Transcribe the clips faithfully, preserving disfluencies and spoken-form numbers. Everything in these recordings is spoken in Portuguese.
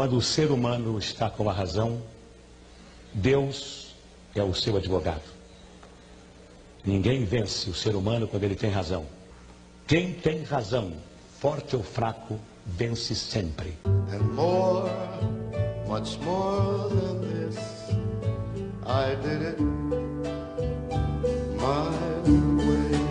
Quando o ser humano está com a razão, Deus é o seu advogado. Ninguém vence o ser humano quando ele tem razão. Quem tem razão, forte ou fraco, vence sempre. And more, much more than this, I did it my way.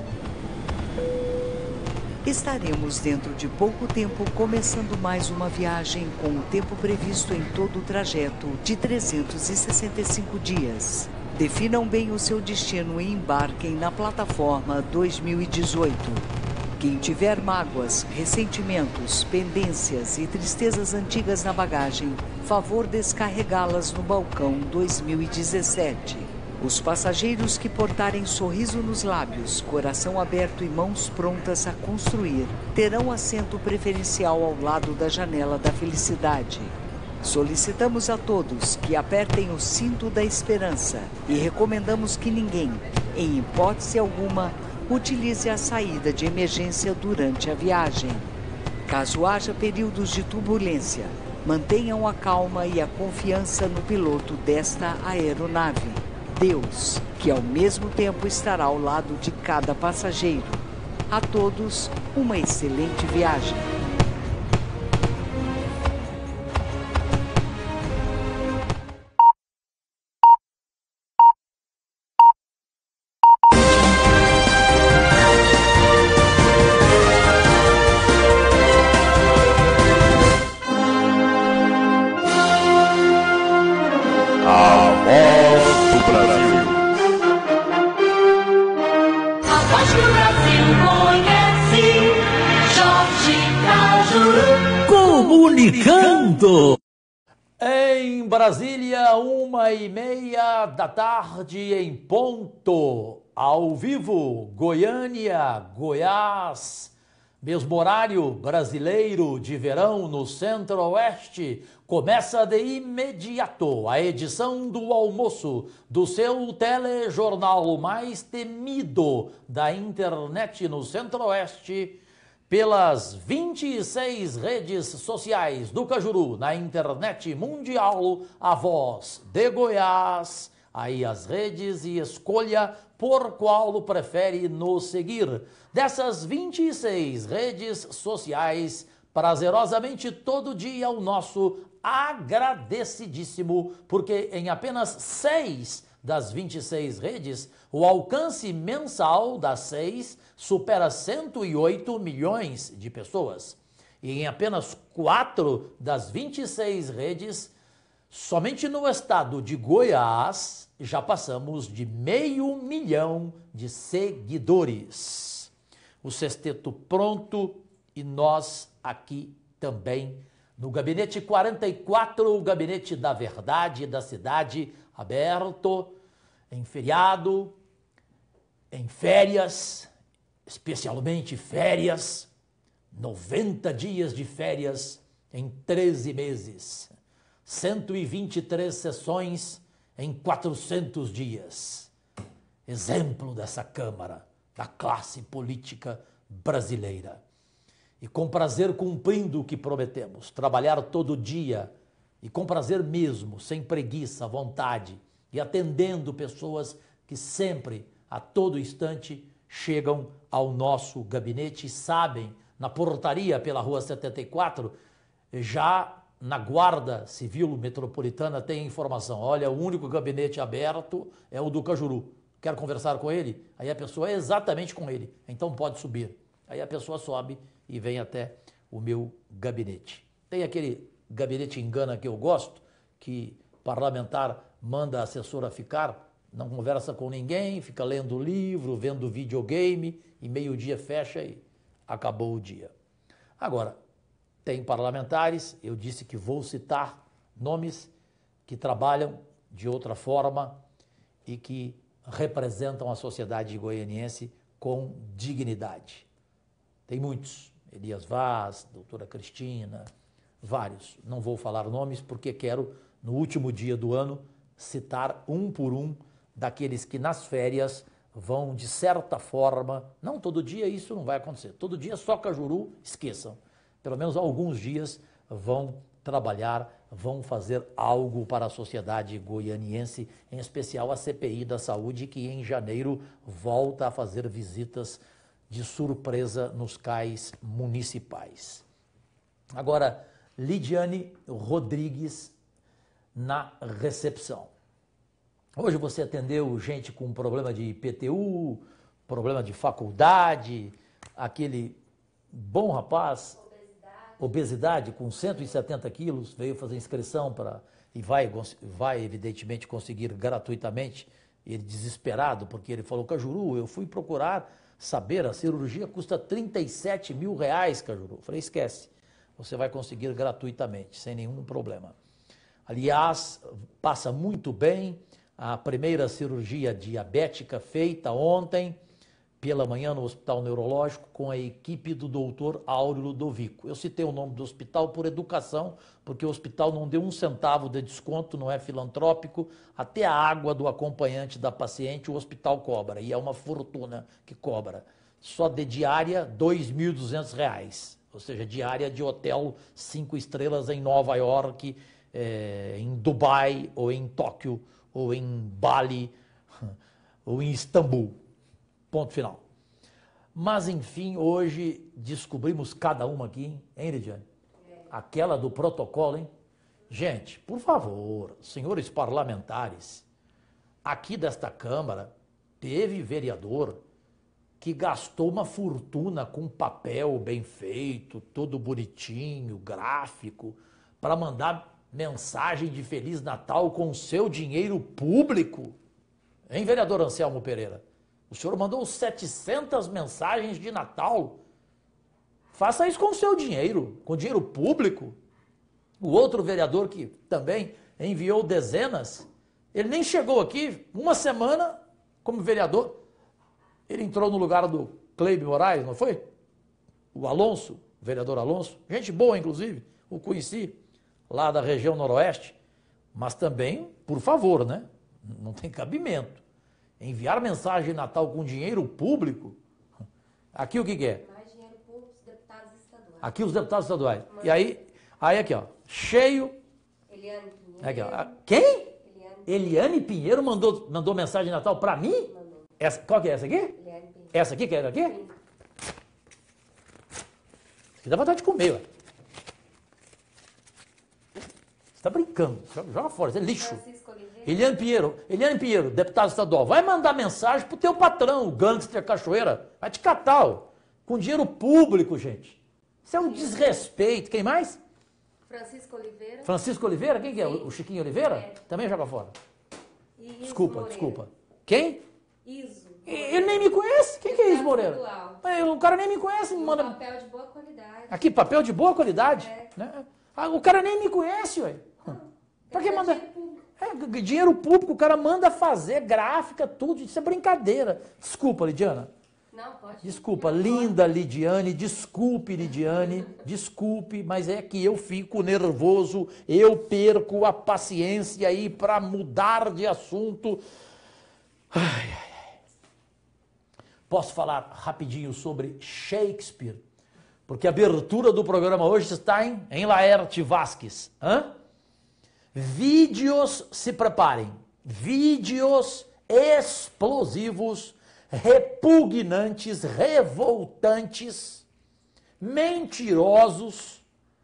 Estaremos dentro de pouco tempo começando mais uma viagem com o tempo previsto em todo o trajeto de trezentos e sessenta e cinco dias. Definam bem o seu destino e embarquem na plataforma dois mil e dezoito. Quem tiver mágoas, ressentimentos, pendências e tristezas antigas na bagagem, favor descarregá-las no balcão dois mil e dezessete. Os passageiros que portarem sorriso nos lábios, coração aberto e mãos prontas a construir, terão assento preferencial ao lado da janela da felicidade. Solicitamos a todos que apertem o cinto da esperança e recomendamos que ninguém, em hipótese alguma, utilize a saída de emergência durante a viagem. Caso haja períodos de turbulência, mantenham a calma e a confiança no piloto desta aeronave, Deus, que ao mesmo tempo estará ao lado de cada passageiro. A todos, uma excelente viagem. Comunicando. Em Brasília, uma e meia da tarde em ponto, ao vivo, Goiânia, Goiás, mesmo horário brasileiro de verão no Centro-Oeste, começa de imediato a edição do almoço do seu telejornal mais temido da internet no Centro-Oeste, pelas vinte e seis redes sociais do Cajuru, na internet mundial, a voz de Goiás, aí as redes e escolha por qual prefere nos seguir. Dessas vinte e seis redes sociais, prazerosamente todo dia o nosso agradecidíssimo, porque em apenas seis das vinte e seis redes, o alcance mensal das seis supera cento e oito milhões de pessoas. E em apenas quatro das vinte e seis redes, somente no estado de Goiás, já passamos de meio milhão de seguidores. O sexteto pronto e nós aqui também no Gabinete quarenta e quatro, o Gabinete da Verdade da Cidade, aberto em feriado, em férias, especialmente férias, noventa dias de férias em treze meses, cento e vinte e três sessões em quatrocentos dias. Exemplo dessa Câmara, da classe política brasileira. E com prazer cumprindo o que prometemos, trabalhar todo dia e com prazer mesmo, sem preguiça, vontade, e atendendo pessoas que sempre, a todo instante, chegam ao nosso gabinete e sabem, na portaria pela Rua setenta e quatro, já na Guarda Civil Metropolitana tem informação. Olha, o único gabinete aberto é o do Cajuru. Quer conversar com ele? Aí a pessoa é exatamente com ele, então pode subir. Aí a pessoa sobe e vem até o meu gabinete. Tem aquele gabinete engana que eu gosto, que parlamentar manda a assessora ficar, não conversa com ninguém, fica lendo livro, vendo videogame e meio-dia fecha e acabou o dia. Agora, tem parlamentares, eu disse que vou citar nomes que trabalham de outra forma e que representam a sociedade goianiense com dignidade. Tem muitos, Elias Vaz, doutora Cristina, vários. Não vou falar nomes porque quero, no último dia do ano, citar um por um daqueles que nas férias vão, de certa forma, não todo dia isso não vai acontecer, todo dia só Cajuru, esqueçam, pelo menos alguns dias vão trabalhar, vão fazer algo para a sociedade goianiense, em especial a C P I da Saúde, que em janeiro volta a fazer visitas de surpresa nos cais municipais. Agora, Lidiane Rodrigues na recepção. Hoje você atendeu gente com problema de I P T U, problema de faculdade, aquele bom rapaz, obesidade, obesidade com cento e setenta quilos, veio fazer inscrição para e vai, vai evidentemente conseguir gratuitamente, ele desesperado, porque ele falou, Cajuru, eu fui procurar saber, a cirurgia custa trinta e sete mil reais, Cajuru. Eu falei, esquece, você vai conseguir gratuitamente, sem nenhum problema. Aliás, passa muito bem, a primeira cirurgia diabética feita ontem, pela manhã no Hospital Neurológico, com a equipe do doutor Áureo Ludovico. Eu citei o nome do hospital por educação, porque o hospital não deu um centavo de desconto, não é filantrópico, até a água do acompanhante da paciente o hospital cobra, e é uma fortuna que cobra. Só de diária, dois mil e duzentos reais, ou seja, diária de hotel cinco estrelas em Nova York, é, em Dubai, ou em Tóquio, ou em Bali, ou em Istambul. Ponto final. Mas, enfim, hoje descobrimos cada uma aqui, hein, Lidiane? Aquela do protocolo, hein? Gente, por favor, senhores parlamentares, aqui desta Câmara, teve vereador que gastou uma fortuna com papel bem feito, todo bonitinho, gráfico, para mandar mensagem de Feliz Natal com o seu dinheiro público. Hein, vereador Anselmo Pereira? O senhor mandou setecentas mensagens de Natal. Faça isso com o seu dinheiro, com dinheiro público. O outro vereador que também enviou dezenas, ele nem chegou aqui, uma semana como vereador. Ele entrou no lugar do Cleide Moraes, não foi? O Alonso, o vereador Alonso, gente boa inclusive, o conheci lá da região noroeste, mas também, por favor, né? Não tem cabimento. Enviar mensagem de Natal com dinheiro público, aqui o que, que é? Mais dinheiro público dos deputados estaduais. Aqui os deputados estaduais. Mas... E aí, aí aqui, ó, cheio. Eliane Pinheiro. Aqui, ó. Quem? Eliane, Eliane Pinheiro mandou, mandou mensagem de Natal para mim? Mandou. Essa, qual que é essa aqui? Eliane Pinheiro. Essa aqui, que é essa aqui? Sim. Dá vontade de comer, ué. Você está brincando, joga fora, isso é lixo. Francisco Oliveira. Eliane Pinheiro, Eliane Pinheiro, deputado estadual, vai mandar mensagem pro teu patrão, o gangster Cachoeira, vai te catar, ó, com dinheiro público, gente. Isso é um desrespeito. Quem mais? Francisco Oliveira. Francisco Oliveira, quem que é? Sim. O Chiquinho Oliveira? É. Também joga fora. E Iso Desculpa, Moreira. desculpa. Quem? Iso. Ele nem me conhece. Quem que é isso, Moreira? Estadual. É, o cara nem me conhece, me Um manda... papel de boa qualidade. Aqui, papel de boa qualidade. É. Né? Ah, o cara nem me conhece, ué. Pra que É manda... dinheiro público. É, dinheiro público, o cara manda fazer gráfica, tudo, isso é brincadeira. Desculpa, Lidiana. Não, pode. Desculpa, Não, linda Lidiane, desculpe, Lidiane, desculpe, mas é que eu fico nervoso, eu perco a paciência aí para mudar de assunto. Ai, ai, ai. Posso falar rapidinho sobre Shakespeare? Porque a abertura do programa hoje está em, em Laerte Vasques. Hã? Vídeos, se preparem, vídeos explosivos, repugnantes, revoltantes, mentirosos,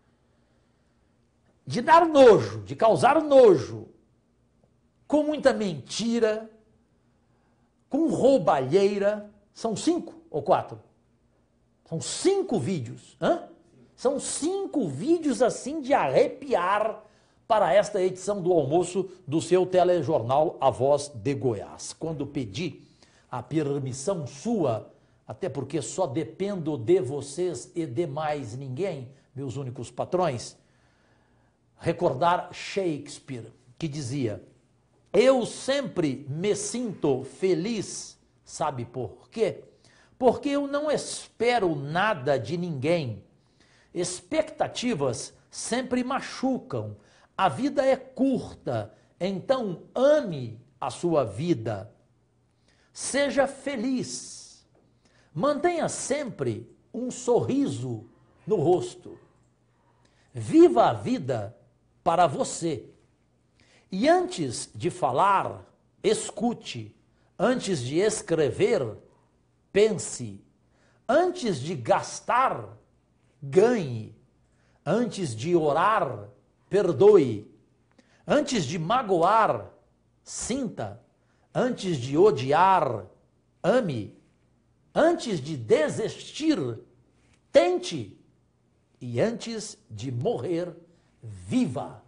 de dar nojo, de causar nojo, com muita mentira, com roubalheira. São cinco ou quatro? São cinco vídeos. Hã? São cinco vídeos assim de arrepiar para esta edição do almoço do seu telejornal A Voz de Goiás. Quando pedi a permissão sua, até porque só dependo de vocês e de mais ninguém, meus únicos patrões, recordar Shakespeare, que dizia: eu sempre me sinto feliz, sabe por quê? Porque eu não espero nada de ninguém. Expectativas sempre machucam. A vida é curta, então ame a sua vida. Seja feliz. Mantenha sempre um sorriso no rosto. Viva a vida para você. E antes de falar, escute. Antes de escrever, pense. Antes de gastar, ganhe. Antes de orar, perdoe. Antes de magoar, sinta. Antes de odiar, ame. Antes de desistir, tente. E antes de morrer, viva.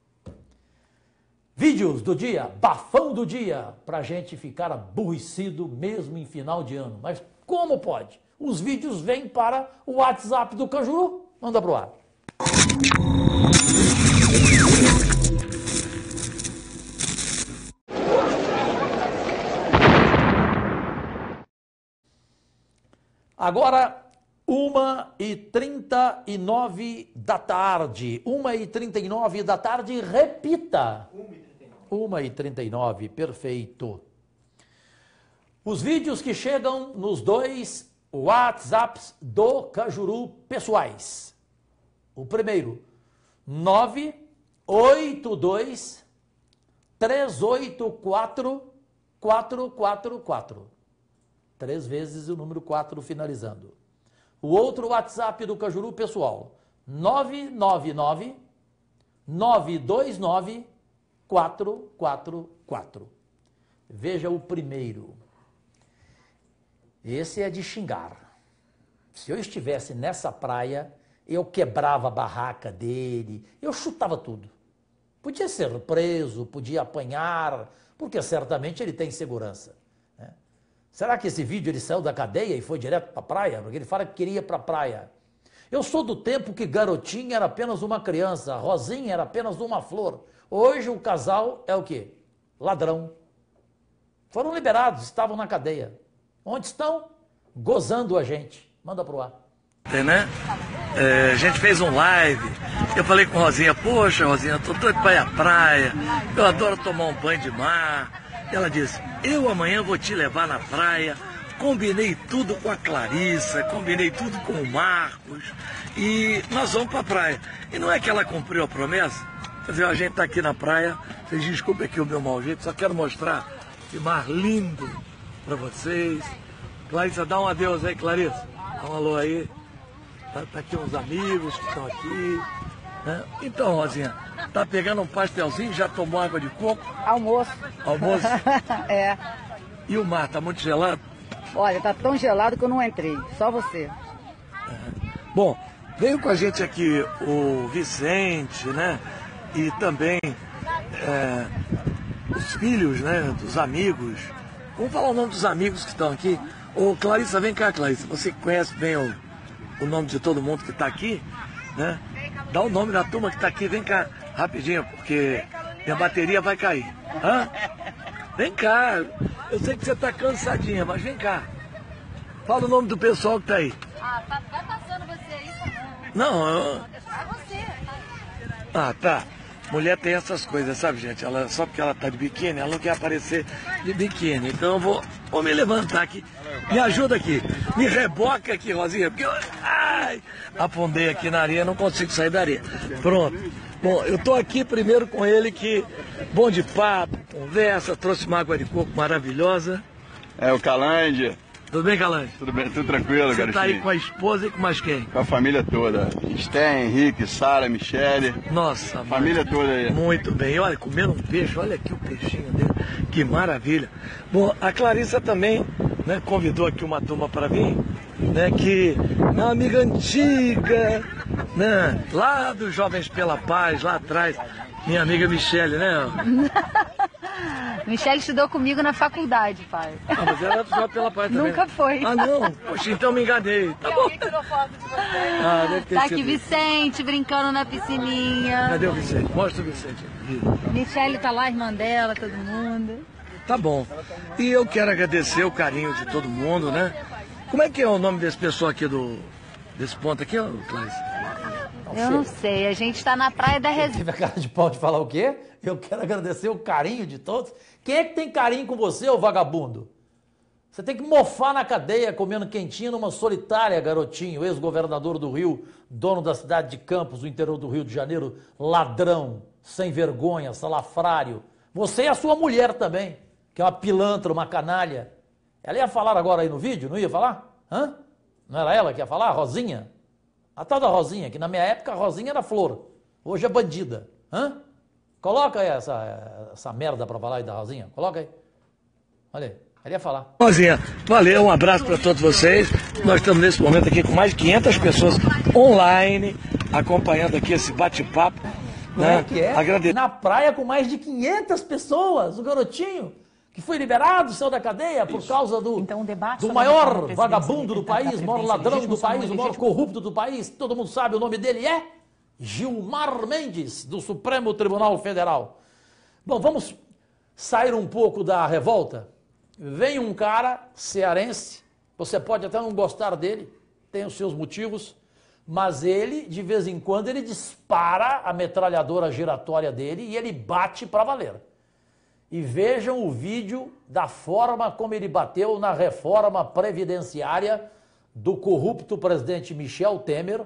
Vídeos do dia, bafão do dia, para a gente ficar aborrecido mesmo em final de ano. Mas como pode? Os vídeos vêm para o WhatsApp do Cajuru. Manda pro ar. Agora, uma e trinta e nove da tarde. Uma e trinta e nove da tarde, repita. uma e trinta e nove, perfeito. Os vídeos que chegam nos dois WhatsApps do Cajuru pessoais. O primeiro, nove oito dois, três oito quatro, quatro quatro quatro. Três vezes o número quatro finalizando. O outro WhatsApp do Cajuru pessoal, nove nove nove, nove dois nove, quatro quatro quatro. Veja o primeiro. Esse é de xingar. Se eu estivesse nessa praia, eu quebrava a barraca dele, eu chutava tudo. Podia ser preso, podia apanhar, porque certamente ele tem segurança. Né? Será que esse vídeo ele saiu da cadeia e foi direto para a praia? Porque ele fala que queria ir para a praia. Eu sou do tempo que Garotinha era apenas uma criança, Rosinha era apenas uma flor. Hoje o casal é o quê? Ladrão. Foram liberados, estavam na cadeia. Onde estão? Gozando a gente. Manda pro ar. Né? É, a gente fez um live, eu falei com a Rosinha, poxa Rosinha, eu tô doido pra ir à praia, eu adoro tomar um banho de mar. Ela disse, eu amanhã vou te levar na praia. Combinei tudo com a Clarissa, combinei tudo com o Marcos e nós vamos pra praia. E não é que ela cumpriu a promessa? Quer dizer, a gente tá aqui na praia, vocês desculpem aqui o meu mau jeito, só quero mostrar esse mar lindo pra vocês. Clarissa, dá um adeus aí, Clarissa. Dá um alô aí. Tá, tá aqui uns amigos que estão aqui. Né? Então, Rosinha, tá pegando um pastelzinho, já tomou água de coco? Almoço. Almoço? É. E o mar, tá muito gelado? Olha, tá tão gelado que eu não entrei, só você. É. Bom, veio com a gente aqui o Vicente, né? E também é, os filhos, né? Dos amigos. Vamos falar o nome dos amigos que estão aqui. Ô, Clarissa, vem cá, Clarissa. Você conhece bem o, o nome de todo mundo que está aqui, né? Dá o nome da turma que está aqui. Vem cá, rapidinho, porque minha bateria vai cair. Hã? Vem cá. Eu sei que você está cansadinha, mas vem cá. Fala o nome do pessoal que está aí. Ah, tá, vai passando você aí, Não, eu... É você. Ah, tá. Mulher tem essas coisas, sabe, gente? Ela, só porque ela tá de biquíni, ela não quer aparecer de biquíni. Então eu vou, vou me levantar aqui. Me ajuda aqui. Me reboca aqui, Rosinha. Porque eu ai, afundei aqui na areia, não consigo sair da areia. Pronto. Bom, eu tô aqui primeiro com ele que... Bom de papo, conversa, trouxe uma água de coco maravilhosa. É o Calândia. Tudo bem, Calante? Tudo bem, tudo tranquilo, Você garotinho. tá aí com a esposa e com mais quem? Com a família toda. Esté, Henrique, Sara, Michele. Nossa, família mãe. toda aí. Muito bem. E olha, comeram um peixe, olha aqui o peixinho dele. Que maravilha. Bom, a Clarissa também, né, convidou aqui uma turma para vir, né, que é uma amiga antiga, né, lá dos Jovens pela Paz, lá atrás. Minha amiga Michele, né? Michele estudou comigo na faculdade, pai. Ah, mas ela estudou pela Paz também. Nunca foi. Ah, não? Poxa, então me enganei. Tá bom. Ah, deve ter Tá sido. aqui Vicente brincando na piscininha. Cadê o Vicente? Mostra o Vicente aqui. Michele tá lá, a irmã dela, todo mundo. Tá bom. E eu quero agradecer o carinho de todo mundo, né? Como é que é o nome desse pessoal aqui do... desse ponto aqui, ó, Clarissa? Eu não sei, a gente tá na praia da Resenha. Teve a cara de pau de falar o quê? Eu quero agradecer o carinho de todos. Quem é que tem carinho com você, ô vagabundo? Você tem que mofar na cadeia, comendo quentinha numa solitária, garotinho, ex-governador do Rio, dono da cidade de Campos, do interior do Rio de Janeiro, ladrão, sem vergonha, salafrário. Você e a sua mulher também, que é uma pilantra, uma canalha. Ela ia falar agora aí no vídeo, não ia falar? Hã? Não era ela que ia falar? A Rosinha? A tal da Rosinha, que na minha época a Rosinha era flor, hoje é bandida. Hã? Coloca aí essa, essa merda pra falar aí da Rosinha, coloca aí. Olha aí, ela ia falar. Rosinha, valeu, um abraço para todos vocês. Nós estamos nesse momento aqui com mais de quinhentas pessoas online, acompanhando aqui esse bate-papo. Né? É que é? Agrade... Na praia com mais de quinhentas pessoas, o garotinho que foi liberado, saiu da cadeia por Isso. causa do, então, do maior vagabundo do país, maior ladrão do país, o maior corrupto do país, todo mundo sabe, o nome dele é Gilmar Mendes, do Supremo Tribunal Federal. Bom, vamos sair um pouco da revolta. Vem um cara cearense, você pode até não gostar dele, tem os seus motivos, mas ele, de vez em quando, ele dispara a metralhadora giratória dele e ele bate para valer. E vejam o vídeo da forma como ele bateu na reforma previdenciária do corrupto presidente Michel Temer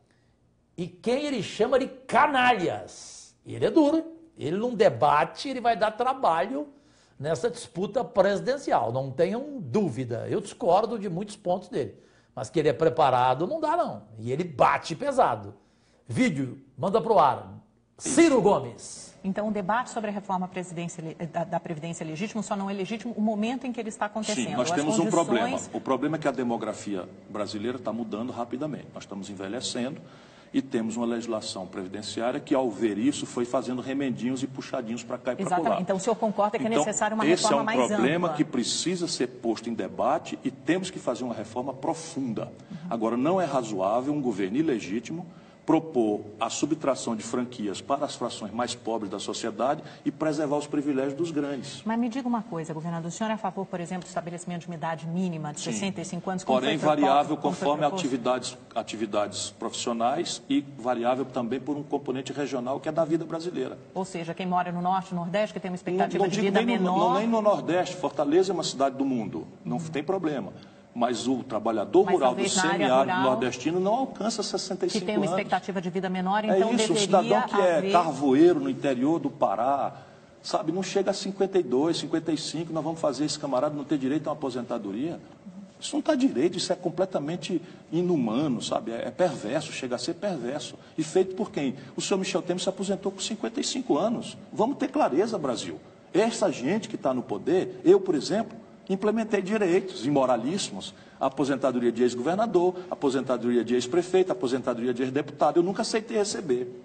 e quem ele chama de canalhas. E ele é duro, ele num debate, ele vai dar trabalho nessa disputa presidencial, não tenham dúvida. Eu discordo de muitos pontos dele, mas que ele é preparado não dá não. E ele bate pesado. Vídeo, manda pro ar. Ciro Gomes. Então, o debate sobre a reforma da, da Previdência é legítimo, só não é legítimo o momento em que ele está acontecendo. Sim, nós temos condições... um problema. O problema é que a demografia brasileira está mudando rapidamente. Nós estamos envelhecendo e temos uma legislação previdenciária que, ao ver isso, foi fazendo remendinhos e puxadinhos para cá e para lá. Exatamente. Então, o senhor concorda que então, é necessário uma reforma mais ampla? Esse é um problema que precisa ser posto em debate e temos que fazer uma reforma profunda. Uhum. Agora, não é razoável um governo ilegítimo propor a subtração de franquias para as frações mais pobres da sociedade e preservar os privilégios dos grandes. Mas me diga uma coisa, governador, o senhor é a favor, por exemplo, do estabelecimento de uma idade mínima de Sim. sessenta e cinco anos? Porém, variável conforme atividades, atividades profissionais e variável também por um componente regional que é da vida brasileira. Ou seja, quem mora no Norte, no Nordeste, que tem uma expectativa não, não de vida nem menor... No, não nem no Nordeste, Fortaleza é uma cidade do mundo, não hum. tem problema. Mas o trabalhador Mas rural do semiárido rural, nordestino não alcança sessenta e cinco anos. Que tem uma expectativa de vida menor, então é isso, deveria o cidadão que haver... é carvoeiro no interior do Pará, sabe, não chega a cinquenta e dois, cinquenta e cinco, nós vamos fazer esse camarada não ter direito a uma aposentadoria? Isso não está direito, isso é completamente inumano, sabe, é, é perverso, chega a ser perverso. E feito por quem? O senhor Michel Temer se aposentou com cinquenta e cinco anos. Vamos ter clareza, Brasil. Essa gente que está no poder, eu, por exemplo, implementei direitos imoralíssimos, a aposentadoria de ex-governador, aposentadoria de ex-prefeito, aposentadoria de ex-deputado, eu nunca aceitei receber.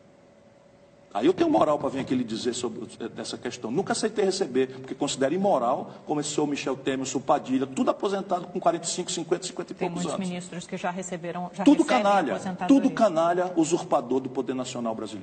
Aí eu tenho moral para vir aqui lhe dizer sobre essa questão. Nunca aceitei receber, porque considero imoral, como esse senhor Michel Temer, o senhor Padilha, tudo aposentado com quarenta e cinco, cinquenta, cinquenta e poucos anos. Tem muitos ministros que já receberam, já tudo canalha, tudo canalha, usurpador do poder nacional brasileiro.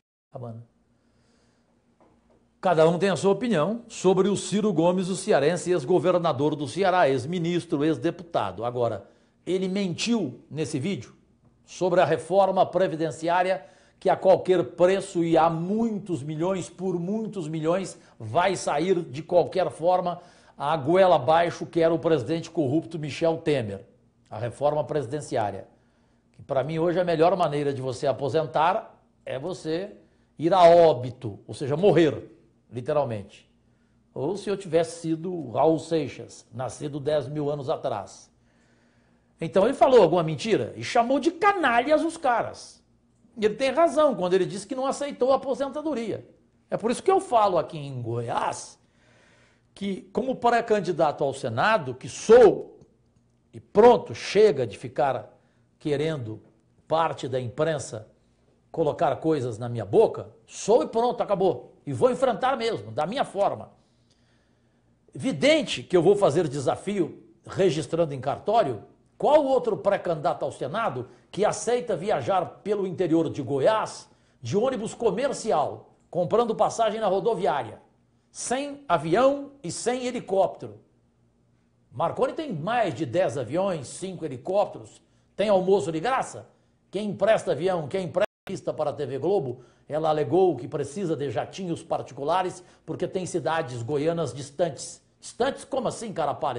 Cada um tem a sua opinião sobre o Ciro Gomes, o cearense, ex-governador do Ceará, ex-ministro, ex-deputado. Agora, ele mentiu nesse vídeo sobre a reforma previdenciária que a qualquer preço e a muitos milhões, por muitos milhões, vai sair de qualquer forma a goela abaixo que era o presidente corrupto Michel Temer. A reforma presidenciária. Que para mim hoje a melhor maneira de você aposentar é você ir a óbito, ou seja, morrer. Literalmente. Ou se eu tivesse sido Raul Seixas, nascido dez mil anos atrás. Então ele falou alguma mentira e chamou de canalhas os caras. E ele tem razão quando ele disse que não aceitou a aposentadoria. É por isso que eu falo aqui em Goiás que, como pré-candidato ao Senado, que sou, e pronto, chega de ficar querendo parte da imprensa colocar coisas na minha boca, sou e pronto, acabou. E vou enfrentar mesmo, da minha forma. Evidente que eu vou fazer desafio registrando em cartório. Qual outro pré-candidato ao Senado que aceita viajar pelo interior de Goiás de ônibus comercial, comprando passagem na rodoviária, sem avião e sem helicóptero? Marconi tem mais de dez aviões, cinco helicópteros, tem almoço de graça. Quem empresta avião, quem empresta pista para a T V Globo, ela alegou que precisa de jatinhos particulares porque tem cidades goianas distantes. Distantes como assim, cara pálida?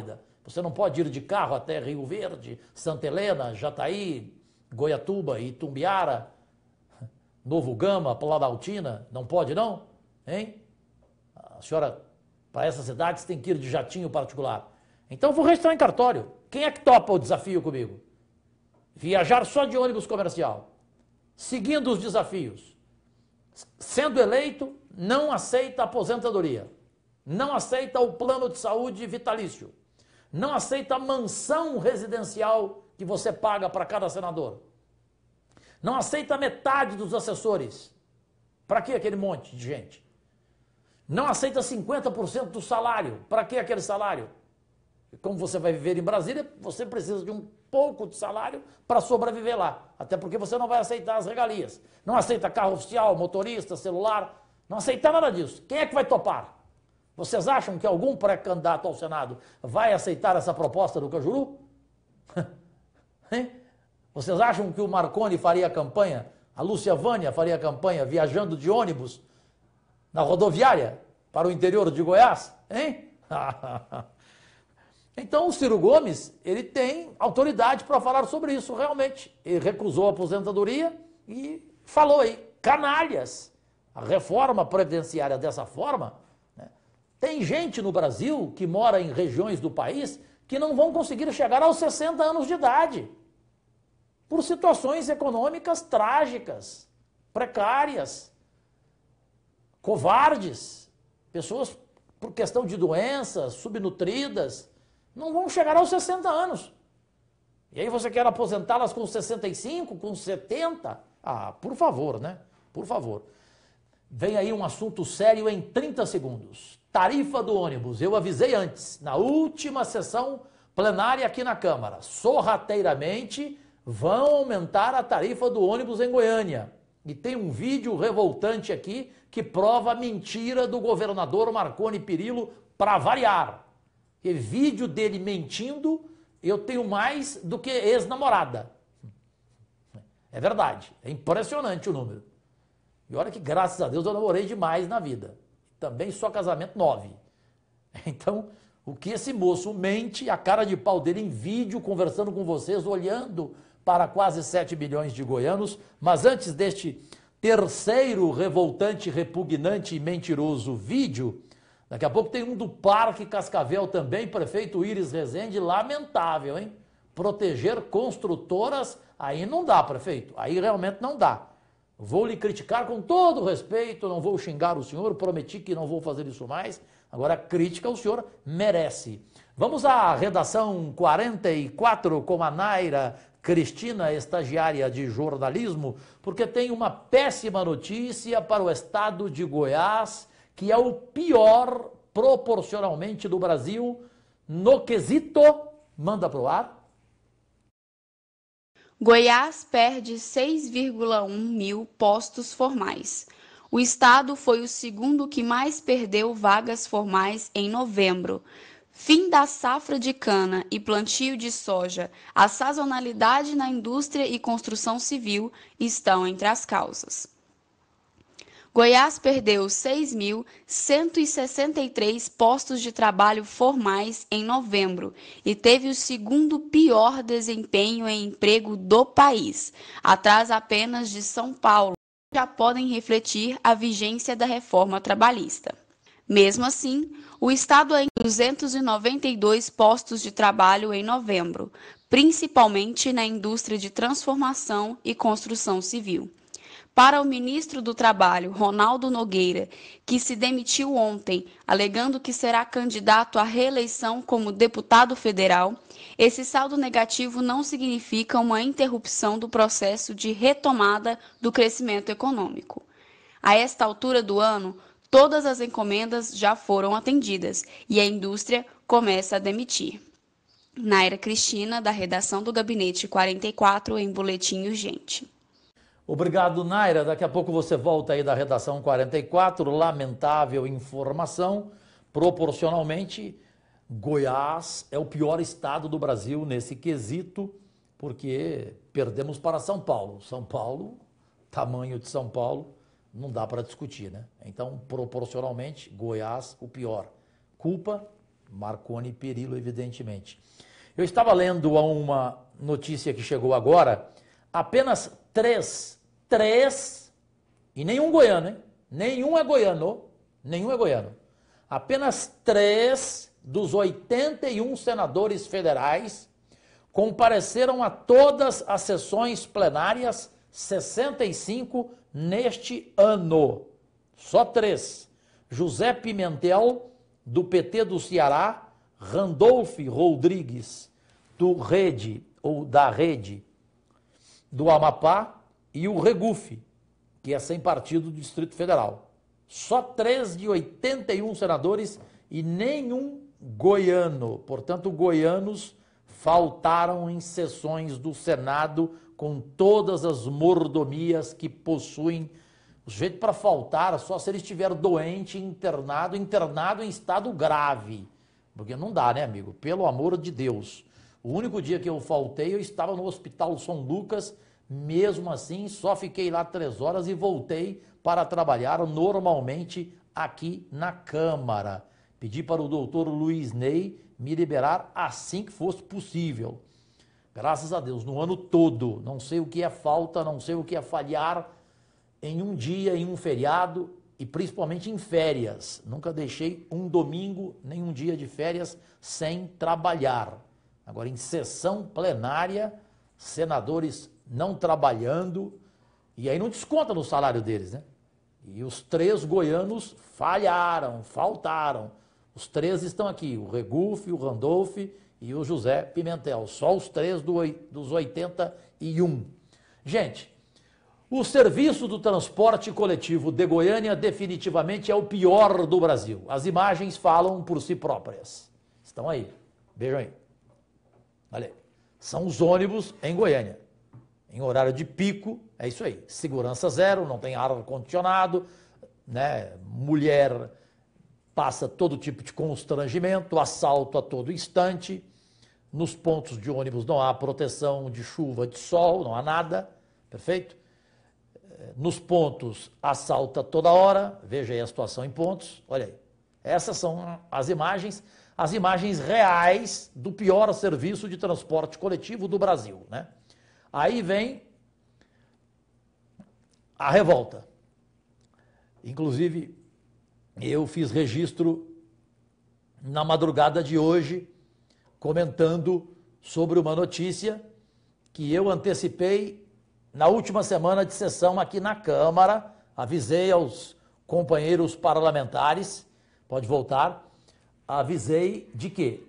Você não pode ir de carro até Rio Verde, Santa Helena, Jataí, Goiatuba, Itumbiara, Novo Gama, Planaltina. Não pode, não? Hein? A senhora, para essas cidades, tem que ir de jatinho particular. Então, vou registrar em cartório. Quem é que topa o desafio comigo? Viajar só de ônibus comercial, seguindo os desafios. Sendo eleito, não aceita aposentadoria. Não aceita o plano de saúde vitalício. Não aceita a mansão residencial que você paga para cada senador. Não aceita metade dos assessores. Para que aquele monte de gente? Não aceita cinquenta por cento do salário. Para que aquele salário? Como você vai viver em Brasília, você precisa de um pouco de salário para sobreviver lá. Até porque você não vai aceitar as regalias. Não aceita carro oficial, motorista, celular. Não aceita nada disso. Quem é que vai topar? Vocês acham que algum pré-candidato ao Senado vai aceitar essa proposta do Cajuru? Hein? Vocês acham que o Marconi faria campanha, a Lúcia Vânia faria campanha viajando de ônibus na rodoviária para o interior de Goiás? Hein? Então o Ciro Gomes, ele tem autoridade para falar sobre isso realmente. Ele recusou a aposentadoria e falou aí, canalhas, a reforma previdenciária dessa forma, né? Tem gente no Brasil que mora em regiões do país que não vão conseguir chegar aos sessenta anos de idade, por situações econômicas trágicas, precárias, covardes, pessoas por questão de doenças, subnutridas, não vão chegar aos sessenta anos. E aí você quer aposentá-las com sessenta e cinco, com setenta? Ah, por favor, né? Por favor. Vem aí um assunto sério em trinta segundos. Tarifa do ônibus. Eu avisei antes, na última sessão plenária aqui na Câmara. Sorrateiramente vão aumentar a tarifa do ônibus em Goiânia. E tem um vídeo revoltante aqui que prova a mentira do governador Marconi Perillo para variar. E vídeo dele mentindo, eu tenho mais do que ex-namorada. É verdade, é impressionante o número. E olha que, graças a Deus, eu namorei demais na vida. Também só casamento nove. Então, o que esse moço mente, a cara de pau dele em vídeo, conversando com vocês, olhando para quase sete milhões de goianos. Mas antes deste terceiro revoltante, repugnante e mentiroso vídeo, daqui a pouco tem um do Parque Cascavel também, prefeito Íris Rezende, lamentável, hein? Proteger construtoras, aí não dá, prefeito, aí realmente não dá. Vou lhe criticar com todo respeito, não vou xingar o senhor, prometi que não vou fazer isso mais, agora a crítica o senhor merece. Vamos à redação quarenta e quatro com a Naira Cristina, estagiária de jornalismo, porque tem uma péssima notícia para o estado de Goiás, que é o pior proporcionalmente do Brasil no quesito, manda para o ar. Goiás perde seis vírgula um mil postos formais. O estado foi o segundo que mais perdeu vagas formais em novembro. Fim da safra de cana e plantio de soja, a sazonalidade na indústria e construção civil estão entre as causas. Goiás perdeu seis mil cento e sessenta e três postos de trabalho formais em novembro e teve o segundo pior desempenho em emprego do país, atrás apenas de São Paulo, já podem refletir a vigência da reforma trabalhista. Mesmo assim, o estado ainda tem duzentos e noventa e dois postos de trabalho em novembro, principalmente na indústria de transformação e construção civil. Para o ministro do Trabalho, Ronaldo Nogueira, que se demitiu ontem, alegando que será candidato à reeleição como deputado federal, esse saldo negativo não significa uma interrupção do processo de retomada do crescimento econômico. A esta altura do ano, todas as encomendas já foram atendidas e a indústria começa a demitir. Naira Cristina, da redação do Gabinete quarenta e quatro, em Boletim Urgente. Obrigado, Naira. Daqui a pouco você volta aí da redação quarenta e quatro. Lamentável informação. Proporcionalmente, Goiás é o pior estado do Brasil nesse quesito, porque perdemos para São Paulo. São Paulo, tamanho de São Paulo, não dá para discutir, né? Então, proporcionalmente, Goiás o pior. Culpa Marconi Perillo, evidentemente. Eu estava lendo uma notícia que chegou agora, apenas três, três, e nenhum goiano, hein? Nenhum é goiano, nenhum é goiano. Apenas três dos oitenta e um senadores federais compareceram a todas as sessões plenárias, sessenta e cinco neste ano. Só três. José Pimentel, do P T do Ceará, Randolph Rodrigues, do Rede, ou da Rede, do Amapá, e o Regufe, que é sem partido do Distrito Federal. Só três de oitenta e um senadores e nenhum goiano. Portanto, goianos faltaram em sessões do Senado com todas as mordomias que possuem. O jeito para faltar só se ele estiver doente, internado, internado em estado grave. Porque não dá, né, amigo? Pelo amor de Deus. O único dia que eu faltei, eu estava no Hospital São Lucas, mesmo assim, só fiquei lá três horas e voltei para trabalhar normalmente aqui na Câmara. Pedi para o doutor Luiz Ney me liberar assim que fosse possível. Graças a Deus, no ano todo, não sei o que é falta, não sei o que é falhar em um dia, em um feriado e principalmente em férias. Nunca deixei um domingo, nem um dia de férias sem trabalhar. Agora, em sessão plenária, senadores não trabalhando, e aí não desconta no salário deles, né? E os três goianos falharam, faltaram. Os três estão aqui, o Regufe, o Randolph e o José Pimentel. Só os três do, dos oitenta e um. Gente, o serviço do transporte coletivo de Goiânia definitivamente é o pior do Brasil. As imagens falam por si próprias. Estão aí. Vejam aí. Olha aí. São os ônibus em Goiânia. Em horário de pico, é isso aí. Segurança zero, não tem ar-condicionado, né? Mulher passa todo tipo de constrangimento, assalto a todo instante. Nos pontos de ônibus não há proteção de chuva, de sol, não há nada. Perfeito? Nos pontos, assalta toda hora. Veja aí a situação em pontos. Olha aí. Essas são as imagens, as imagens reais do pior serviço de transporte coletivo do Brasil, né? Aí vem a revolta. Inclusive, eu fiz registro na madrugada de hoje, comentando sobre uma notícia que eu antecipei na última semana de sessão aqui na Câmara. Avisei aos companheiros parlamentares, pode voltar, avisei de que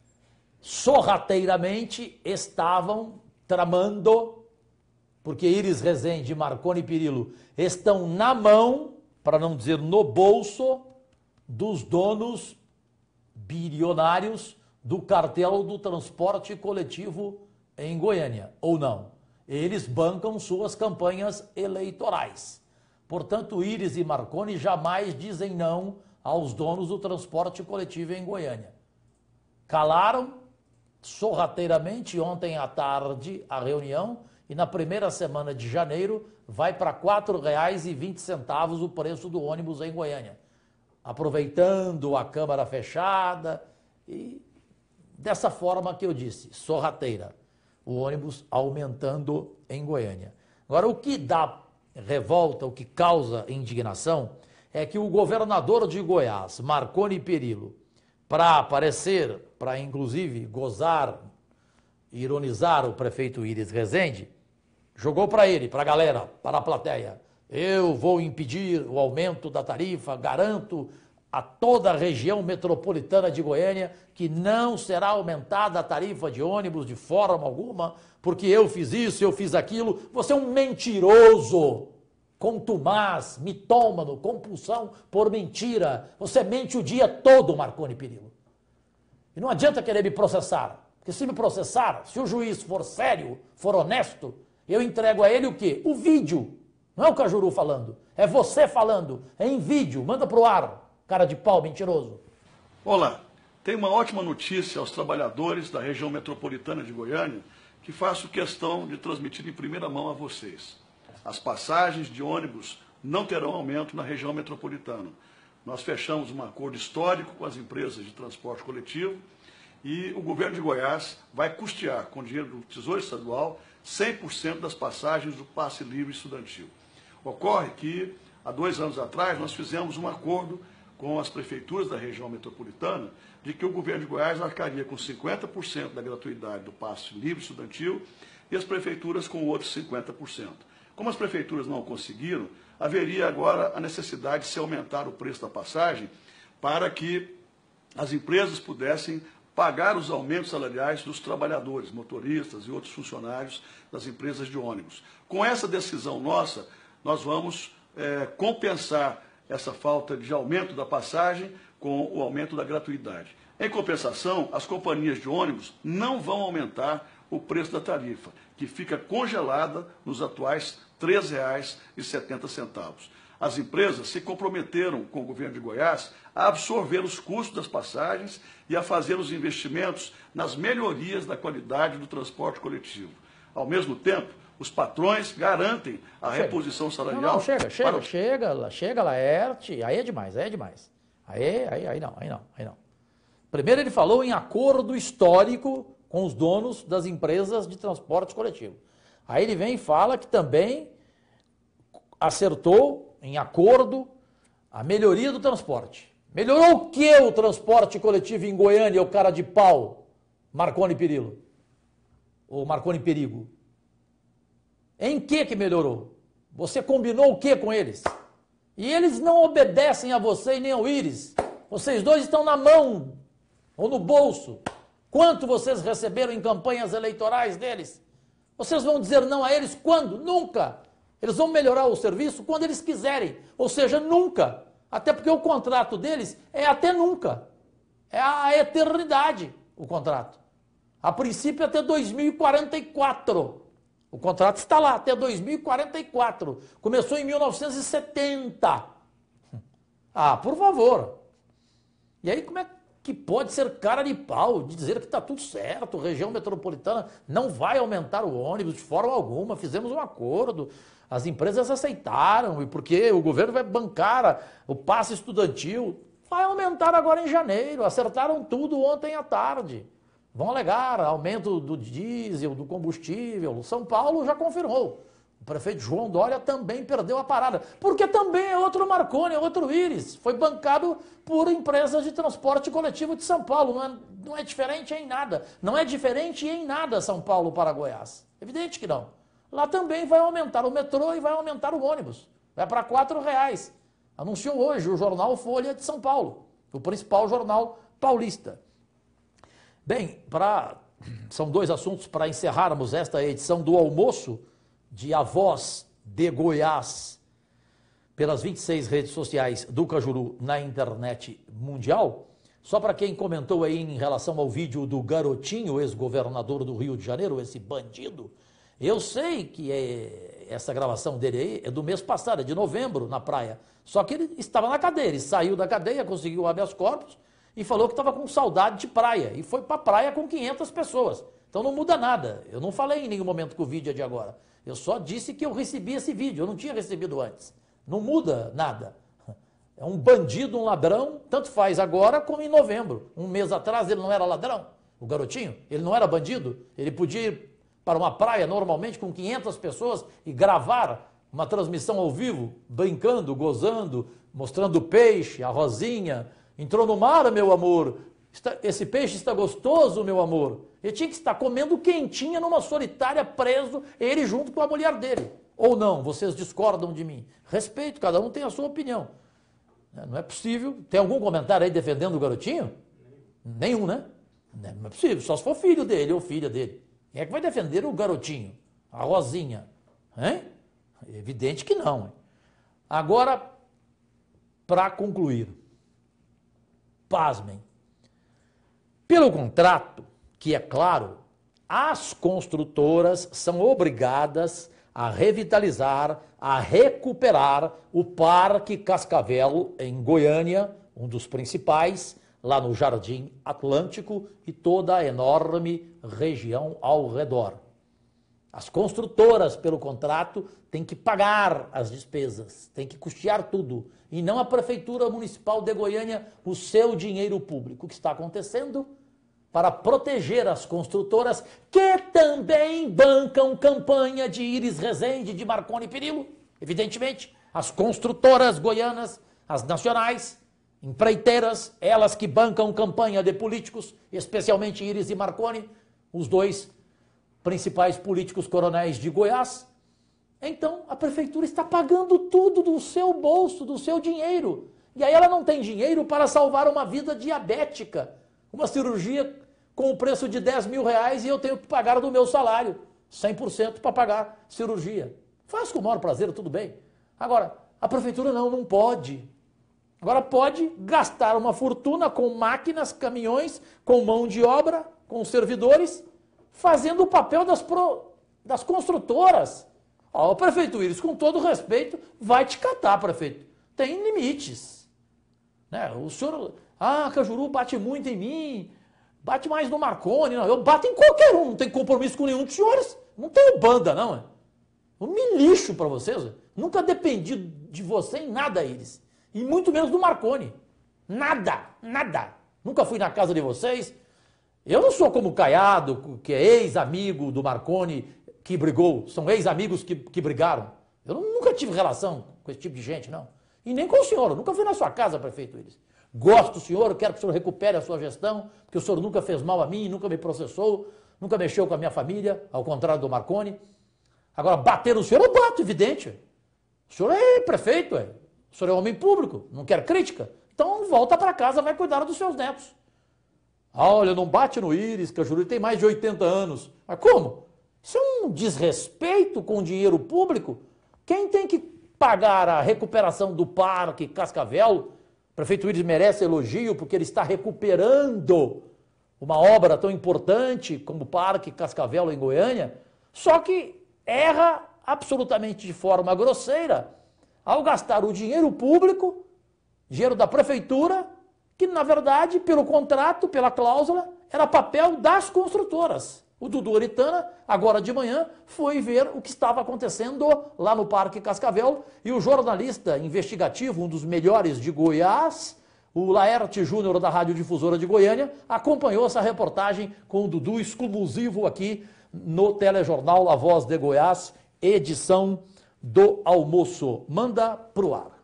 sorrateiramente estavam tramando, porque Iris Rezende e Marconi Perillo estão na mão, para não dizer no bolso, dos donos bilionários do cartel do transporte coletivo em Goiânia, ou não. Eles bancam suas campanhas eleitorais. Portanto, Iris e Marconi jamais dizem não aos donos do transporte coletivo em Goiânia. Calaram sorrateiramente ontem à tarde a reunião e na primeira semana de janeiro vai para quatro reais e vinte centavos o preço do ônibus em Goiânia. Aproveitando a Câmara fechada e dessa forma que eu disse, sorrateira, o ônibus aumentando em Goiânia. Agora, o que dá revolta, o que causa indignação é que o governador de Goiás, Marconi Perillo, para aparecer, para inclusive gozar, ironizar o prefeito Iris Rezende, jogou para ele, para a galera, para a plateia: eu vou impedir o aumento da tarifa, garanto a toda a região metropolitana de Goiânia que não será aumentada a tarifa de ônibus de forma alguma, porque eu fiz isso, eu fiz aquilo. Você é um mentiroso, contumaz, mitômano, compulsão por mentira. Você mente o dia todo, Marconi Perillo. E não adianta querer me processar, porque se me processar, se o juiz for sério, for honesto, eu entrego a ele o quê? O vídeo. Não é o Cajuru falando, é você falando, é em vídeo, manda pro ar, cara de pau mentiroso. Olá, tem uma ótima notícia aos trabalhadores da região metropolitana de Goiânia que faço questão de transmitir em primeira mão a vocês. As passagens de ônibus não terão aumento na região metropolitana. nós fechamos um acordo histórico com as empresas de transporte coletivo e o governo de Goiás vai custear, com dinheiro do Tesouro Estadual, cem por cento das passagens do passe livre estudantil. Ocorre que, há dois anos atrás, nós fizemos um acordo com as prefeituras da região metropolitana de que o governo de Goiás arcaria com cinquenta por cento da gratuidade do passe livre estudantil e as prefeituras com outros cinquenta por cento. Como as prefeituras não conseguiram, haveria agora a necessidade de se aumentar o preço da passagem para que as empresas pudessem pagar os aumentos salariais dos trabalhadores, motoristas e outros funcionários das empresas de ônibus. Com essa decisão nossa, nós vamos é, compensar essa falta de aumento da passagem com o aumento da gratuidade. Em compensação, as companhias de ônibus não vão aumentar o preço da tarifa, que fica congelada nos atuais treze reais e setenta centavos. As empresas se comprometeram com o governo de Goiás a absorver os custos das passagens e a fazer os investimentos nas melhorias da qualidade do transporte coletivo. Ao mesmo tempo, os patrões garantem a chega. reposição salarial. Não, não, chega, chega, para... chega, chega, Laerte, aí é demais, aí é demais. Aí, aí, aí não, aí não, aí não. Primeiro ele falou em acordo histórico com os donos das empresas de transporte coletivo. Aí ele vem e fala que também acertou em acordo a melhoria do transporte. Melhorou o que o transporte coletivo em Goiânia, o cara de pau, Marconi Perillo? Ou Marconi Perigo? Em que que melhorou? Você combinou o que com eles? E eles não obedecem a você e nem ao Íris. Vocês dois estão na mão ou no bolso. Quanto vocês receberam em campanhas eleitorais deles? Vocês vão dizer não a eles quando? Nunca. Eles vão melhorar o serviço quando eles quiserem. Ou seja, nunca. Até porque o contrato deles é até nunca. É a eternidade o contrato. A princípio até dois mil e quarenta e quatro. O contrato está lá, até dois mil e quarenta e quatro. Começou em mil novecentos e setenta. Ah, por favor. E aí como é que pode ser cara de pau de dizer que está tudo certo, região metropolitana não vai aumentar o ônibus de forma alguma, fizemos um acordo, as empresas aceitaram, e porque o governo vai bancar o passe estudantil, vai aumentar agora em janeiro, acertaram tudo ontem à tarde. Vão alegar aumento do diesel, do combustível. São Paulo já confirmou. O prefeito João Dória também perdeu a parada. Porque também é outro Marconi, é outro Íris. Foi bancado por empresas de transporte coletivo de São Paulo. Não é, não é diferente em nada. Não é diferente em nada São Paulo para Goiás. Evidente que não. Lá também vai aumentar o metrô e vai aumentar o ônibus. Vai para quatro reais. Anunciou hoje o jornal Folha de São Paulo. O principal jornal paulista. Bem, pra, são dois assuntos para encerrarmos esta edição do almoço de A Voz de Goiás pelas vinte e seis redes sociais do Cajuru na internet mundial. Só para quem comentou aí em relação ao vídeo do garotinho, ex-governador do Rio de Janeiro, esse bandido, eu sei que é, essa gravação dele aí é do mês passado, é de novembro, na praia. Só que ele estava na cadeia, ele saiu da cadeia, conseguiu o habeas corpus, e falou que estava com saudade de praia. E foi para a praia com quinhentas pessoas. Então não muda nada. Eu não falei em nenhum momento que o vídeo é de agora. Eu só disse que eu recebi esse vídeo. Eu não tinha recebido antes. Não muda nada. É um bandido, um ladrão, tanto faz agora como em novembro. Um mês atrás ele não era ladrão. O garotinho, ele não era bandido. Ele podia ir para uma praia normalmente com quinhentas pessoas e gravar uma transmissão ao vivo, brincando, gozando, mostrando o peixe, a rosinha. Entrou no mar, meu amor, está, esse peixe está gostoso, meu amor. Ele tinha que estar comendo quentinha numa solitária, preso, ele junto com a mulher dele. Ou não, vocês discordam de mim. Respeito, cada um tem a sua opinião. Não é possível. Tem algum comentário aí defendendo o garotinho? Nenhum, né? Não é possível, só se for filho dele ou filha dele. Quem é que vai defender o garotinho? A Rosinha? Hein? É evidente que não. Hein? Agora, para concluir, pasmem. Pelo contrato, que é claro, as construtoras são obrigadas a revitalizar, a recuperar o Parque Cascavel em Goiânia, um dos principais, lá no Jardim Atlântico e toda a enorme região ao redor. As construtoras, pelo contrato, têm que pagar as despesas, têm que custear tudo. E não a Prefeitura Municipal de Goiânia, o seu dinheiro público. O que está acontecendo? Para proteger as construtoras que também bancam campanha de Iris Rezende, de Marconi Perillo. Evidentemente, as construtoras goianas, as nacionais, empreiteiras, elas que bancam campanha de políticos, especialmente Iris e Marconi, os dois principais políticos coronéis de Goiás. Então, a prefeitura está pagando tudo do seu bolso, do seu dinheiro. E aí ela não tem dinheiro para salvar uma vida diabética. Uma cirurgia com o preço de dez mil reais e eu tenho que pagar do meu salário. cem por cento para pagar cirurgia. Faz com o maior prazer, tudo bem. Agora, a prefeitura não, não pode. Agora pode gastar uma fortuna com máquinas, caminhões, com mão de obra, com servidores, fazendo o papel das, pro, das construtoras. Ó, o prefeito Iris, com todo respeito, vai te catar, prefeito. Tem limites. Né? O senhor, ah, Cajuru bate muito em mim, bate mais no Marconi. Não, eu bato em qualquer um, não tenho compromisso com nenhum dos senhores. Não tenho banda, não. É? Eu me lixo para vocês. É? Nunca dependi de você em nada, Iris. E muito menos do Marconi. Nada, nada. Nunca fui na casa de vocês. Eu não sou como o Caiado, que é ex-amigo do Marconi, que brigou. São ex-amigos que, que brigaram. Eu nunca tive relação com esse tipo de gente, não. E nem com o senhor. Eu nunca fui na sua casa, prefeito Iris. Gosto do senhor, quero que o senhor recupere a sua gestão, porque o senhor nunca fez mal a mim, nunca me processou, nunca mexeu com a minha família, ao contrário do Marconi. Agora, bater no senhor, eu bato, evidente. O senhor é prefeito, é. O senhor é homem público, não quer crítica? Então volta para casa, vai cuidar dos seus netos. Ah, olha, não bate no Iris, Cajuru, ele tem mais de oitenta anos. Mas como? Isso é um desrespeito com o dinheiro público. Quem tem que pagar a recuperação do Parque Cascavel? O prefeito Iris merece elogio porque ele está recuperando uma obra tão importante como o Parque Cascavel em Goiânia, só que erra absolutamente de forma grosseira ao gastar o dinheiro público, dinheiro da prefeitura, que na verdade, pelo contrato, pela cláusula, era papel das construtoras. O Dudu Aritana, agora de manhã, foi ver o que estava acontecendo lá no Parque Cascavel e o jornalista investigativo, um dos melhores de Goiás, o Laerte Júnior da Rádio Difusora de Goiânia, acompanhou essa reportagem com o Dudu exclusivo aqui no telejornal A Voz de Goiás, edição do almoço. Manda pro ar.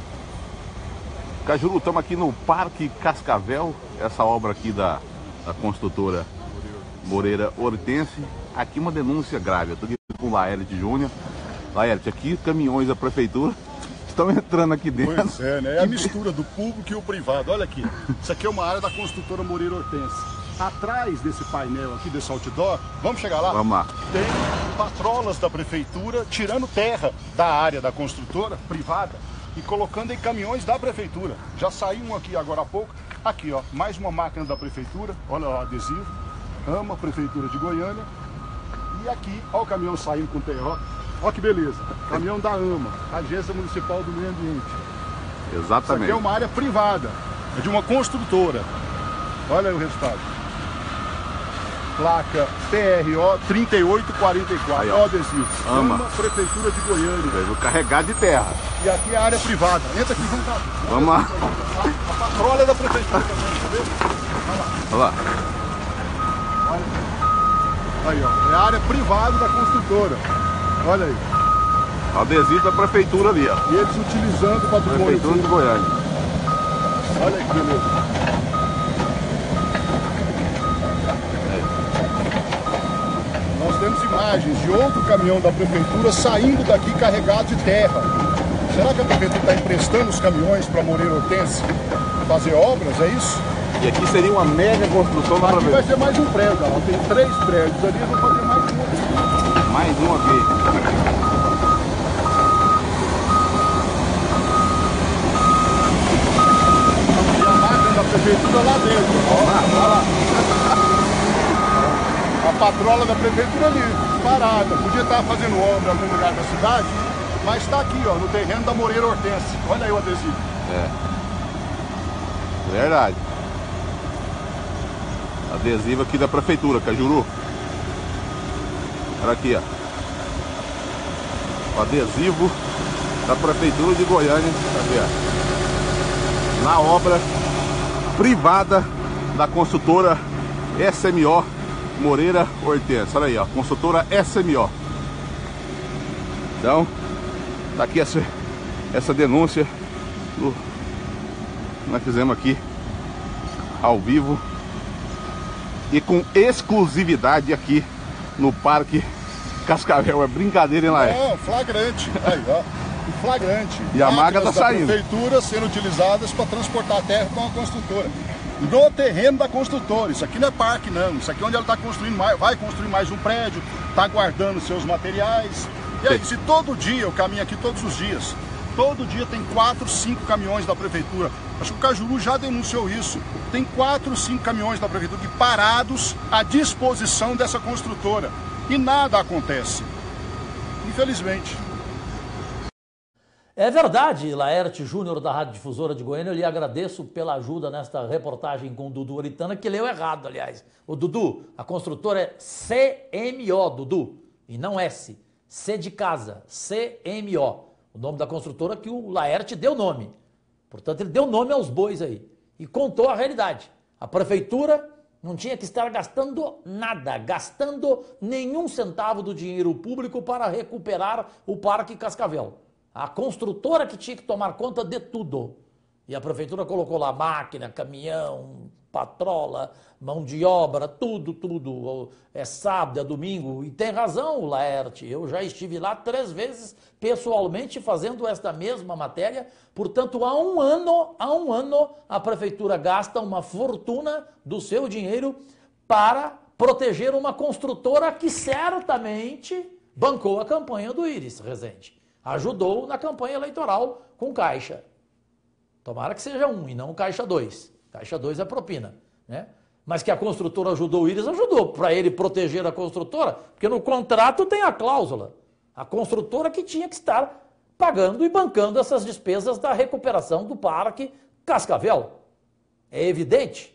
Cajuru, estamos aqui no Parque Cascavel, essa obra aqui da, da construtora Moreira Hortense. Aqui uma denúncia grave. Eu estou aqui com o Laerte Júnior. Laerte, aqui caminhões da prefeitura estão entrando aqui dentro. Pois é, né? É a mistura do público e o privado. Olha aqui, isso aqui é uma área da construtora Moreira Hortense. Atrás desse painel aqui, desse outdoor, vamos chegar lá? Vamos lá. Tem patrolas da prefeitura tirando terra da área da construtora privada e colocando em caminhões da prefeitura. Já saiu um aqui agora há pouco. Aqui, ó, mais uma máquina da prefeitura. Olha o adesivo. Ama Prefeitura de Goiânia. E aqui, ó, o caminhão saindo com terra. Ó que beleza. Caminhão da AMA, Agência Municipal do Meio Ambiente. Exatamente. Isso aqui é uma área privada. É de uma construtora. Olha aí o resultado. Placa P R O trinta e oito quarenta e quatro. Aí, ó, adesivo. Ama. Ama Prefeitura de Goiânia. Vou carregar de terra. E aqui é a área privada. Entra aqui, vamos lá. Vamos lá. A, a patrulha da prefeitura também, tá vendo? Olha lá. Aí, ó. É a área privada da construtora. Olha aí. Adesivo da prefeitura ali, ó. E eles utilizando o patrimônio. Prefeitura de Goiânia. Olha aí que beleza. Nós temos imagens de outro caminhão da prefeitura saindo daqui carregado de terra. Será que a prefeitura está emprestando os caminhões para Moreira Hortense fazer obras, é isso? E aqui seria uma mega construção da Aqui prefeitura. vai ser mais um prédio, ó. Tem três prédios ali, vão fazer mais um aqui. Mais um aqui. E a máquina da prefeitura lá dentro. Ó, olha lá. A patrola da prefeitura ali, parada. Podia estar fazendo obra em algum lugar da cidade, mas está aqui, ó, no terreno da Moreira Hortense. Olha aí o adesivo. É. Verdade. Adesivo aqui da prefeitura, Cajuru. Olha aqui, ó. O adesivo da Prefeitura de Goiânia, cadê? Na obra privada da construtora S M O Moreira Hortência. Olha aí, ó, construtora S M O. Então, tá aqui essa, essa denúncia do, nós fizemos aqui ao vivo e com exclusividade aqui no Parque Cascavel. É brincadeira, hein, Laércio? Não, flagrante. Aí, ó. Flagrante. E a maga tá saindo. Da prefeitura sendo utilizadas para transportar terra com a construtora. No terreno da construtora. Isso aqui não é parque, não. Isso aqui é onde ela está construindo mais, vai construir mais um prédio, está guardando seus materiais. E aí, se todo dia, eu caminho aqui todos os dias, todo dia tem quatro, cinco caminhões da prefeitura. Acho que o Cajuru já denunciou isso. Tem quatro, cinco caminhões da prefeitura que parados à disposição dessa construtora. E nada acontece. Infelizmente. É verdade, Laerte Júnior da Rádio Difusora de Goiânia, eu lhe agradeço pela ajuda nesta reportagem com o Dudu Oritana, que leu errado, aliás. O Dudu, a construtora é C M O, Dudu, e não S. C de casa, C M O. O nome da construtora que o Laerte deu nome. Portanto, ele deu nome aos bois aí. E contou a realidade. A prefeitura não tinha que estar gastando nada, gastando nenhum centavo do dinheiro público para recuperar o Parque Cascavel. A construtora que tinha que tomar conta de tudo. E a prefeitura colocou lá máquina, caminhão, patrola, mão de obra, tudo, tudo. É sábado, é domingo. E tem razão o Laerte. Eu já estive lá três vezes pessoalmente fazendo esta mesma matéria. Portanto, há um ano, há um ano, a prefeitura gasta uma fortuna do seu dinheiro para proteger uma construtora que certamente bancou a campanha do Íris Rezende. Ajudou na campanha eleitoral com Caixa. Tomara que seja um e não Caixa dois. Caixa dois é propina, né? Mas que a construtora ajudou o Íris, ajudou, para ele proteger a construtora, porque no contrato tem a cláusula. A construtora que tinha que estar pagando e bancando essas despesas da recuperação do Parque Cascavel. É evidente.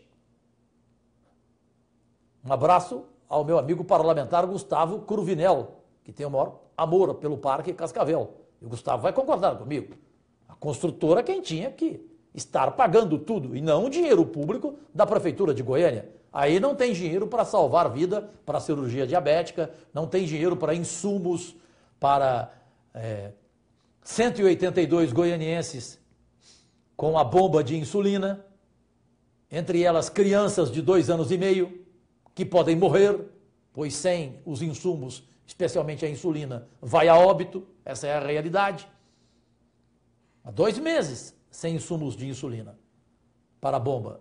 Um abraço ao meu amigo parlamentar Gustavo Cruvinel, que tem o maior amor pelo Parque Cascavel. E o Gustavo vai concordar comigo. A construtora quem tinha que estar pagando tudo, e não o dinheiro público da Prefeitura de Goiânia. Aí não tem dinheiro para salvar vida para cirurgia diabética, não tem dinheiro para insumos para é, cento e oitenta e dois goianienses com a bomba de insulina, entre elas crianças de dois anos e meio, que podem morrer, pois sem os insumos, especialmente a insulina, vai a óbito. Essa é a realidade. Há dois meses sem insumos de insulina para a bomba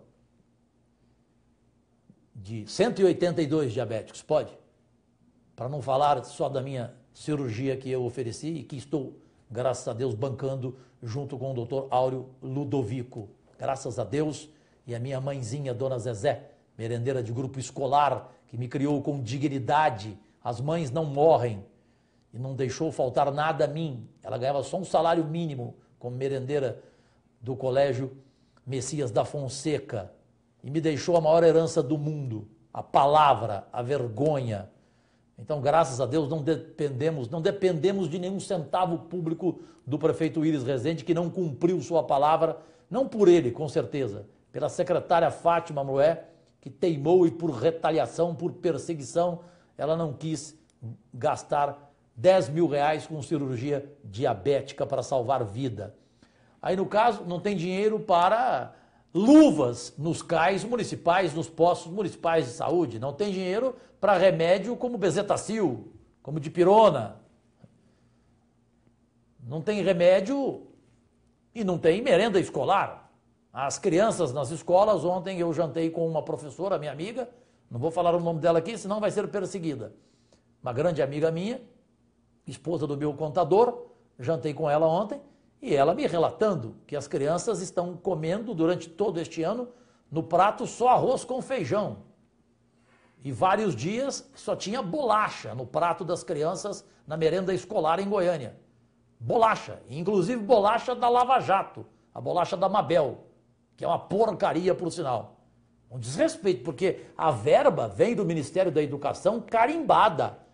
de cento e oitenta e dois diabéticos. Pode? Para não falar só da minha cirurgia que eu ofereci e que estou, graças a Deus, bancando junto com o doutor Áureo Ludovico. Graças a Deus, e a minha mãezinha, dona Zezé, merendeira de grupo escolar, que me criou com dignidade. As mães não morrem e não deixou faltar nada a mim. Ela ganhava só um salário mínimo como merendeira do Colégio Messias da Fonseca e me deixou a maior herança do mundo, a palavra, a vergonha. Então, graças a Deus, não dependemos, não dependemos de nenhum centavo público do prefeito Íris Rezende, que não cumpriu sua palavra, não por ele, com certeza, pela secretária Fátima Moé, que teimou e por retaliação, por perseguição, ela não quis gastar dez mil reais com cirurgia diabética para salvar vida. Aí, no caso, não tem dinheiro para luvas nos cais municipais, nos postos municipais de saúde. Não tem dinheiro para remédio como bezetacil, como dipirona. Não tem remédio e não tem merenda escolar. As crianças nas escolas, ontem eu jantei com uma professora, minha amiga, não vou falar o nome dela aqui, senão vai ser perseguida. Uma grande amiga minha, esposa do meu contador, jantei com ela ontem, e ela me relatando que as crianças estão comendo durante todo este ano no prato só arroz com feijão. E vários dias só tinha bolacha no prato das crianças na merenda escolar em Goiânia. Bolacha, inclusive bolacha da Lava Jato, a bolacha da Mabel, que é uma porcaria por sinal. Um desrespeito, porque a verba vem do Ministério da Educação carimbada.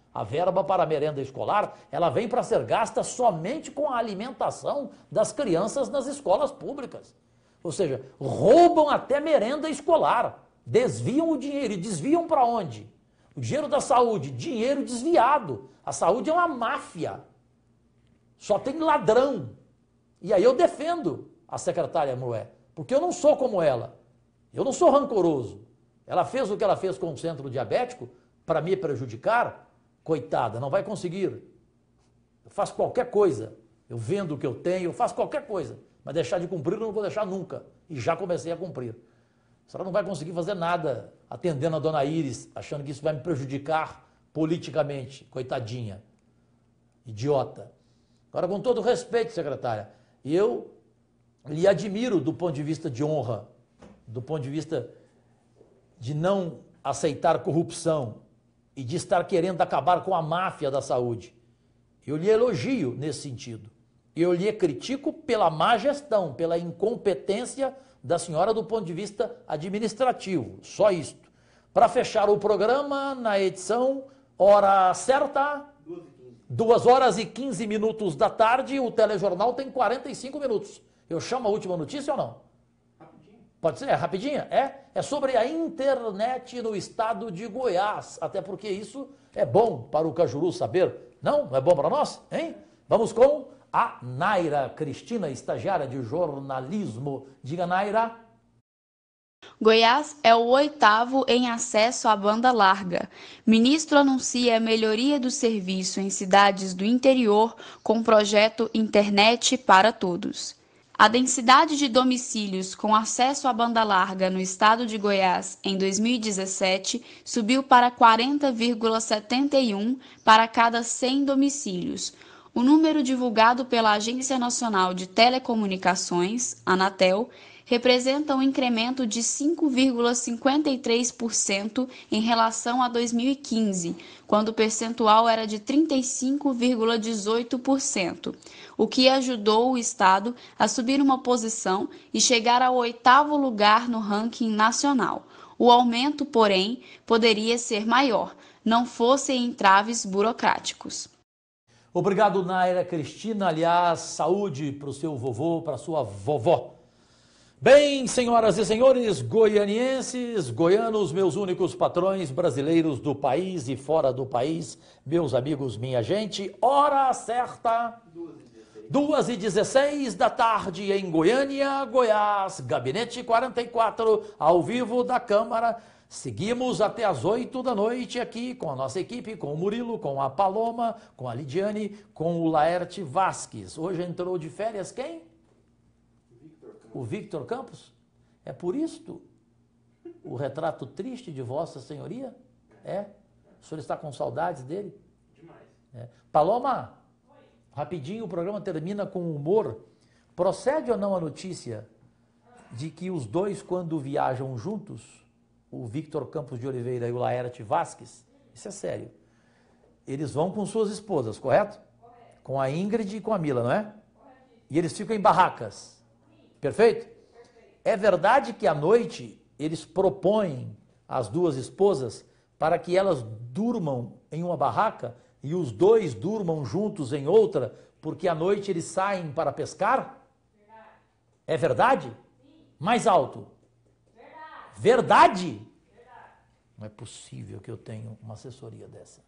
A verba para a merenda escolar, ela vem para ser gasta somente com a alimentação das crianças nas escolas públicas. Ou seja, roubam até merenda escolar, desviam o dinheiro. E desviam para onde? O dinheiro da saúde, dinheiro desviado. A saúde é uma máfia. Só tem ladrão. E aí eu defendo a secretária Moé, porque eu não sou como ela. Eu não sou rancoroso. Ela fez o que ela fez com o centro diabético para me prejudicar. Coitada, não vai conseguir. Eu faço qualquer coisa. Eu vendo o que eu tenho, eu faço qualquer coisa. Mas deixar de cumprir eu não vou deixar nunca. E já comecei a cumprir. A senhora não vai conseguir fazer nada atendendo a dona Iris, achando que isso vai me prejudicar politicamente. Coitadinha. Idiota. Agora, com todo respeito, secretária, eu lhe admiro do ponto de vista de honra, do ponto de vista de não aceitar corrupção e de estar querendo acabar com a máfia da saúde. Eu lhe elogio nesse sentido. Eu lhe critico pela má gestão, pela incompetência da senhora do ponto de vista administrativo. Só isto. Para fechar o programa, na edição, hora certa, duas horas e quinze minutos da tarde, o telejornal tem quarenta e cinco minutos. Eu chamo a última notícia ou não? Rapidinho. Pode ser? É rapidinha? É? É sobre a internet no estado de Goiás. Até porque isso é bom para o Cajuru saber. Não? Não é bom para nós? Hein? Vamos com a Naira Cristina, estagiária de jornalismo. Diga, Naira. Goiás é o oitavo em acesso à banda larga. Ministro anuncia a melhoria do serviço em cidades do interior com o projeto Internet para Todos. A densidade de domicílios com acesso à banda larga no estado de Goiás em dois mil e dezessete subiu para quarenta vírgula setenta e um para cada cem domicílios. O número divulgado pela Agência Nacional de Telecomunicações, Anatel, representa um incremento de cinco vírgula cinquenta e três por cento em relação a dois mil e quinze, quando o percentual era de trinta e cinco vírgula dezoito por cento, o que ajudou o Estado a subir uma posição e chegar ao oitavo lugar no ranking nacional. O aumento, porém, poderia ser maior, não fossem entraves burocráticos. Obrigado, Naira Cristina. Aliás, saúde para o seu vovô, para a sua vovó. Bem, senhoras e senhores, goianienses, goianos, meus únicos patrões, brasileiros do país e fora do país, meus amigos, minha gente, hora certa, duas e dezesseis da tarde em Goiânia, Goiás, Gabinete quarenta e quatro, ao vivo da Câmara. Seguimos até as oito da noite aqui com a nossa equipe, com o Murilo, com a Paloma, com a Lidiane, com o Laerte Vasques. Hoje entrou de férias quem? O Victor Campos? É por isto o retrato triste de Vossa Senhoria? É? O senhor está com saudades dele? Demais. É. Paloma, oi. Rapidinho, o programa termina com humor. Procede ou não a notícia de que os dois, quando viajam juntos, o Victor Campos de Oliveira e o Laerte Vasques, isso é sério, eles vão com suas esposas, correto? Correto. Com a Ingrid e com a Mila, não é? E eles ficam em barracas. Perfeito? Perfeito? É verdade que à noite eles propõem às duas esposas para que elas durmam em uma barraca e os dois durmam juntos em outra, porque à noite eles saem para pescar? Verdade. É verdade? Sim. Mais alto. Verdade? Verdade? Verdade. Não é possível que eu tenha uma assessoria dessa.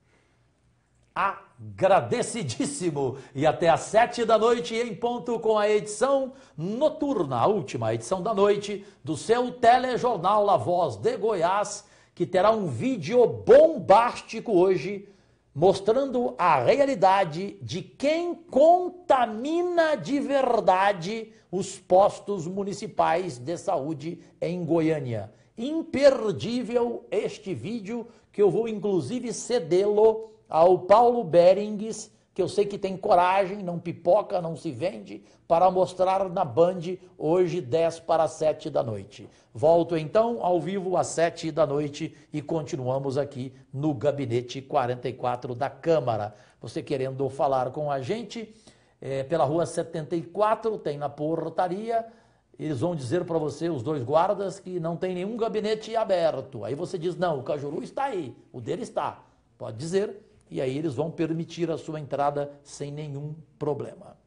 Agradecidíssimo. E até às sete da noite em ponto com a edição noturna, a última edição da noite do seu telejornal A Voz de Goiás, que terá um vídeo bombástico hoje, mostrando a realidade de quem contamina de verdade os postos municipais de saúde em Goiânia. Imperdível este vídeo, que eu vou inclusive cedê-lo ao Paulo Berings, que eu sei que tem coragem, não pipoca, não se vende, para mostrar na Band hoje, dez para sete da noite. Volto então ao vivo às sete da noite e continuamos aqui no Gabinete quarenta e quatro da Câmara. Você querendo falar com a gente, é, pela rua setenta e quatro, tem na portaria, eles vão dizer para você, os dois guardas, que não tem nenhum gabinete aberto. Aí você diz, não, o Cajuru está aí, o dele está. Pode dizer. e aí eles vão permitir a sua entrada sem nenhum problema.